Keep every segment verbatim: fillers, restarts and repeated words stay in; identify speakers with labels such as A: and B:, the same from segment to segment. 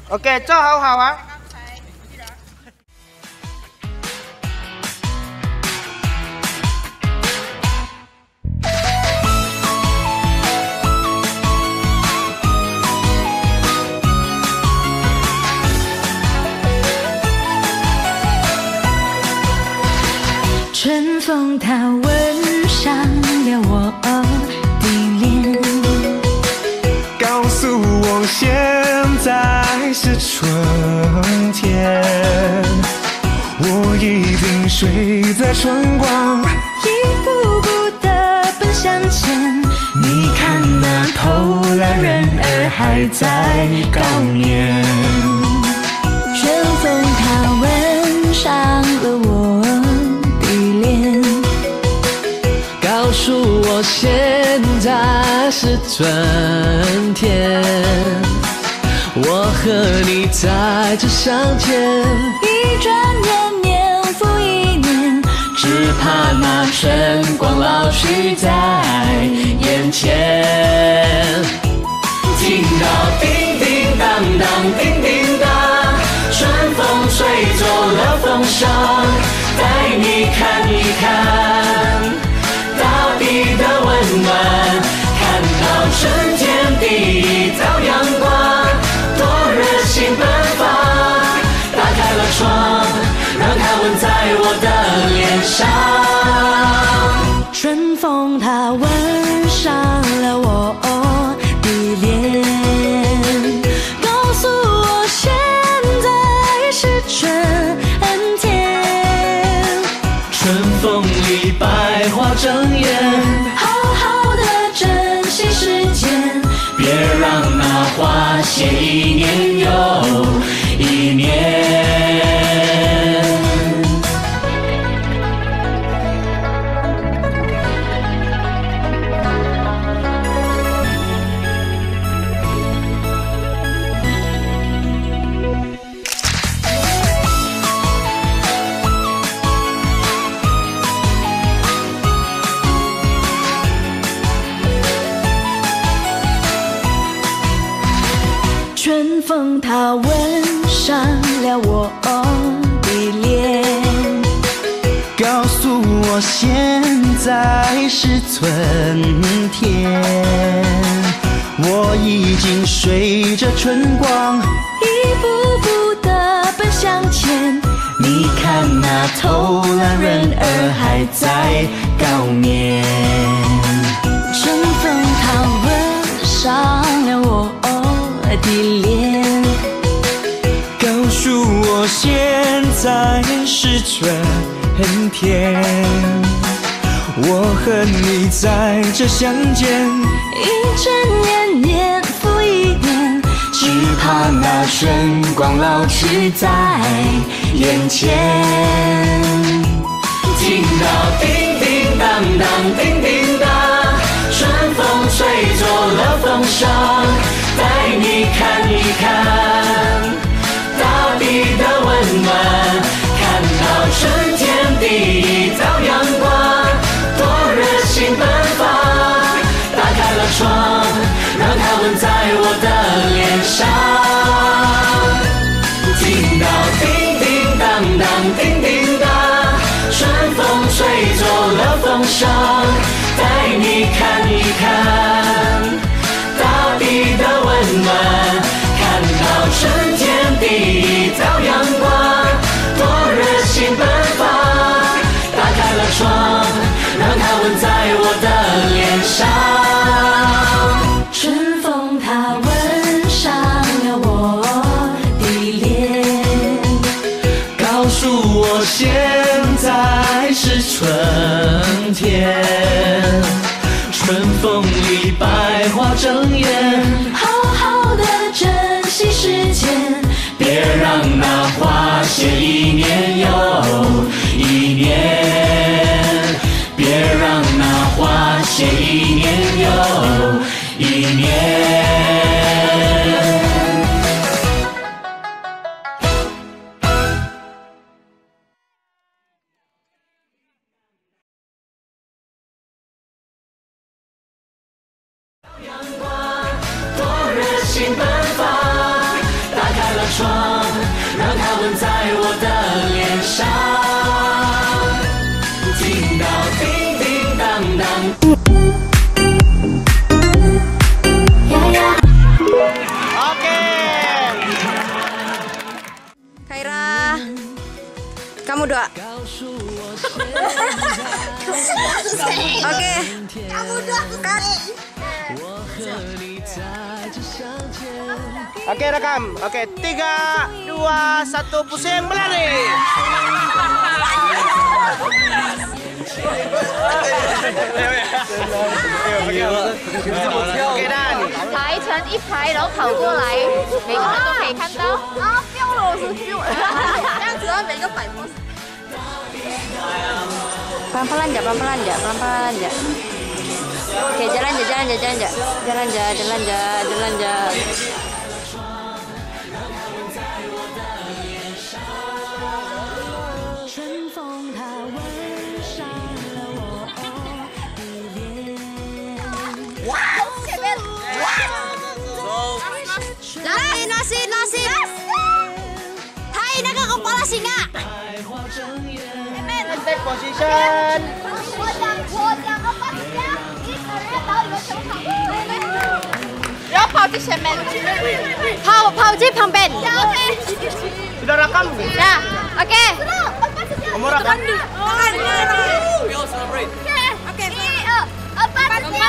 A: OK， 做好好啊。
B: 春风它吻上了我的脸，
C: 告诉我现在是春天，我已经睡在春光，
B: 一步步地奔向前。
C: 你看那偷懒人儿还在高眠，
B: 春风它吻上了我告诉我现在是春天，我和你在这相见，一转眼年复一年，只怕那春光老去在眼前。听到叮叮当当叮叮当，春风吹走了风霜，带你看一看大地的温暖，看到春天第一道阳光，多热情奔放。打开了窗，让它吻在我的脸上。春风它吻上了我的脸，告诉我现在是春天。春风里百花争艳，好好的珍惜时间，别让那花谢一年又一年。春风它吻上了我的脸，
C: 告诉我现在是春天，我已经随着春光
B: 一步步地奔向前。
C: 你看那偷懒人儿还在高眠，
B: 春风它吻上了我的脸，
C: 告诉我现在是春天，我和你在这相见，
B: 一转眼年复一年，
C: 只怕那春光老去在眼前。
B: 听到叮叮当当叮叮当，春风吹走了风霜，带你看一看大地的温暖，看到春天第一道阳光，多热情奔放。打开了窗，让它吻在我的脸上。听到叮叮当当叮叮当，春风吹走了风霜，带你看一看大地的温暖，看到春天第一道阳光，多热情奔放。打开了窗，让它吻在我的脸上。春风它吻上了我的脸，
C: 告诉我现在是春天，春风里百花争艳，
B: 好好的珍惜时间，
C: 别让那花谢一年又一年，别让那花谢一年又一年。
B: 阳光多热情奔放，打开了
A: Oke.
D: Kamu dua kali.
E: Oke rekam. Oke tiga, dua, satu pusing berlari. Oke dan
F: 排成一排，然后跑过来，每个人都可以看到。
D: 啊，标了，我是标。这样子啊，每个摆 pose。
A: Pelan-pelan aja, pelan-pelan aja, pelan-pelan aja. Oke, jalan aja, jalan aja, jalan aja. Jalan aja, jalan aja, jalan aja.
D: Nasi, nasi, nasi. Hai, naga kepala singa.
E: take position.
D: 我讲，我讲个八家，一个人到一个球场。
F: 然后跑去前面，跑跑去旁边。
E: Sudah rekam?
F: Ya, oke.
E: Kamu rekam?
D: Oke, empat, tiga,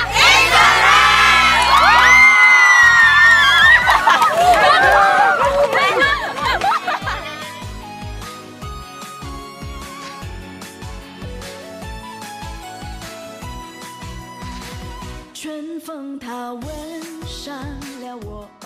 D: tiga.
B: 春风它吻上了我。